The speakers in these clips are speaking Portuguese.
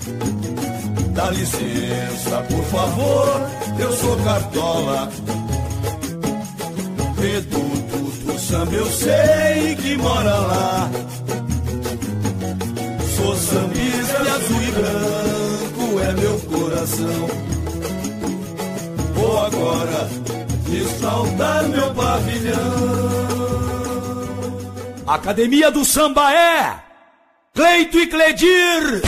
Dá licença, por favor, eu sou Cartola. Reduto do samba eu sei que mora lá. Sou sambista e azul e branco é meu coração. Vou agora exaltar meu pavilhão. Academia do Samba é Cleito e Cledir.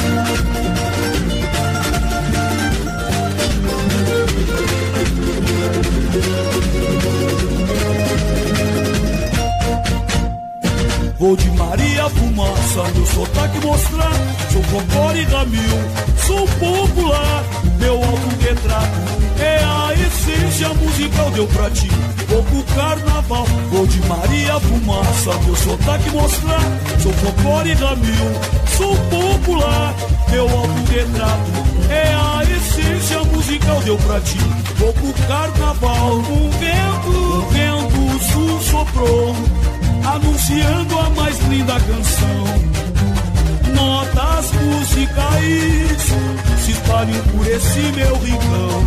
Vou de Maria Fumaça, meu sotaque mostrar. Sou Cocó e Ramil, sou popular. Meu autorretrato é a essência musical, deu pra ti. Vou pro carnaval, vou de Maria Fumaça, meu sotaque mostrar. Sou Cocó e Ramil, sou popular. Meu autorretrato é a essência musical, deu pra ti. Vou pro carnaval, um vento sul soprou, anunciando a mais linda canção. Notas musicais se espalham por esse meu rincão,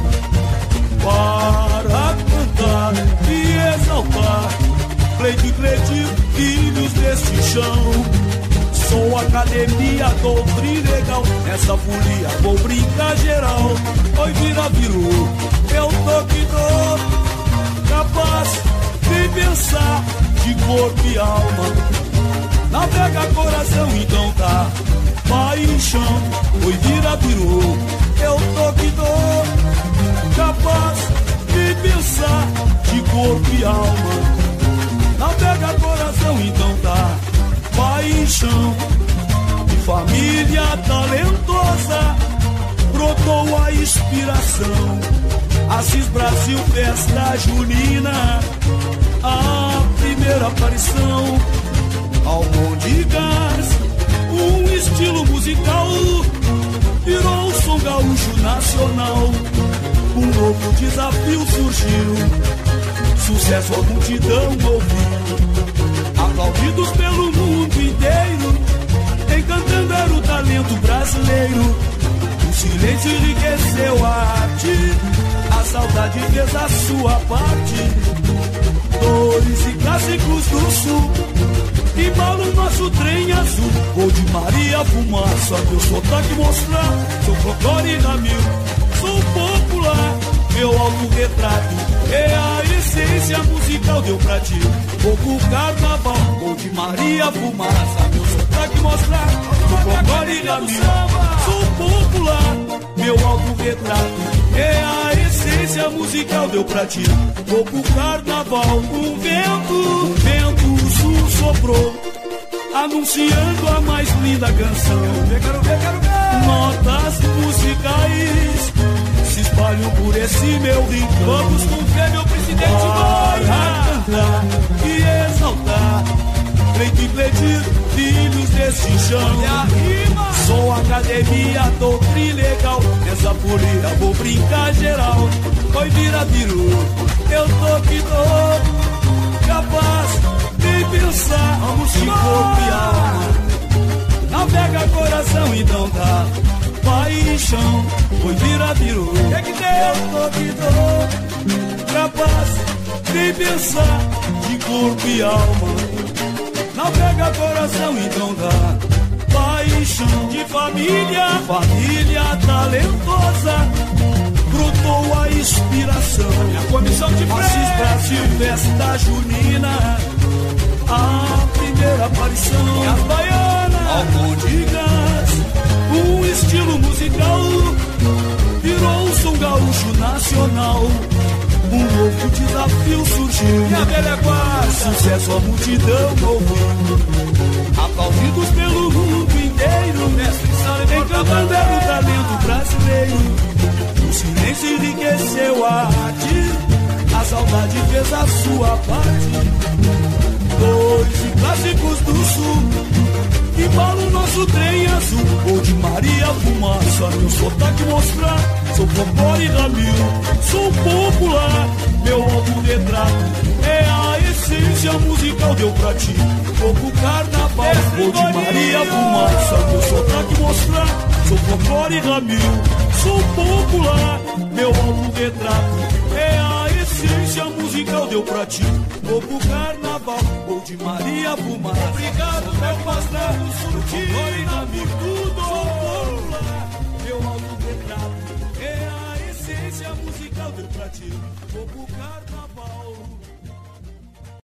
para cantar e exaltar Cleito e Cledir, filhos deste chão. Sou academia, doutrina legal, nessa folia vou brincar geral. Oi, viru, eu tô que tô capaz de pensar de corpo e alma. Navega coração, então tá paixão. Oi, virou, eu tô que tô capaz de pensar de corpo e alma. Navega coração, então tá paixão. De família talentosa brotou a inspiração. Assis Brasil, festa junina, a primeira aparição. Almôndegas, um estilo musical, virou o som gaúcho nacional. Um novo desafio surgiu, sucesso a multidão ouviu. Aplaudidos pelo mundo inteiro, encantando era o talento brasileiro. O silêncio enriqueceu a arte, a saudade fez a sua parte. Dores e clássicos do sul embala o nosso trem azul. Vou de Maria Fumaça, meu sotaque mostrar. Sou Cocó e Ramil, sou popular. Meu autorretrato é a essência musical, deu pra ti. Vou pro carnaval, vou de Maria Fumaça, meu sotaque mostrar. Sou Cocó e Ramil, sou popular. Meu autorretrato é a essência musical, deu pra ti. Vou pro carnaval, um vento sul soprou, anunciando a mais linda canção. Quero ver. Notas musicais se espalham por esse meu rincão. Vamos com fé, meu presidente, para cantar e exaltar Cleito e Cledir, filhos desse chão. Sou academia, doutrina legal, nessa folia vou brincar geral. Oi, viru, eu tô que tô capaz de pensar de corpo e alma. Navega coração, então tá paixão. Oi, viru, é que tem? Eu tô que tô capaz de pensar de corpo e alma. Navega coração, então dá paixão. De família talentosa brotou a inspiração. A comissão de Assis Brasil, festa junina, a primeira aparição. E as baianas, almôndegas, um estilo musical, virou o som gaúcho nacional. Um novo desafio surgiu, e a velha guarda, sucesso a multidão ouviu. Aplaudidos pelo mundo inteiro, encantando era o talento brasileiro. O silêncio enriqueceu a arte, a saudade fez a sua parte. Dores e clássicos do sul embala o nosso trem azul. Vou de Maria Fumaça, meu sotaque mostrar. Sou Cocó e Ramil, sou popular. Meu autorretrato é a essência essência musical deu pra ti. Vou pro carnaval, vou de Maria Fumaça, meu sotaque mostrar. Sou folclore Ramil, sou popular, meu autorretrato é a essência musical deu pra ti. Vou pro carnaval, vou de Maria Fumaça. Obrigado, meu bastardo, surtir Ramil, tudo sou popular, meu autorretrato é a essência musical deu pra ti. Vou pro carnaval.